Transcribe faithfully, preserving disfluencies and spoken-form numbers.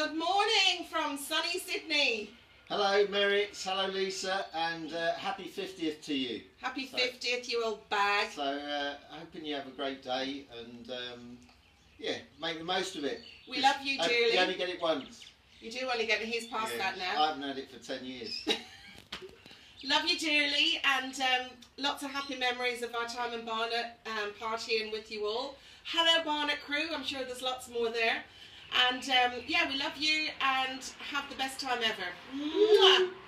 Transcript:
Good morning from sunny Sydney. Hello Merritt, hello Lisa, and uh, happy fiftieth to you. Happy so, fiftieth, you old bag. So uh, hoping you have a great day and um, yeah, make the most of it. We love you uh, dearly. You only get it once. You do only get it, he's past yeah, that now. I haven't had it for ten years. Love you dearly, and um, lots of happy memories of our time in Barnet, um, partying with you all. Hello Barnet crew, I'm sure there's lots more there. And um, yeah, we love you and have the best time ever. Mwah!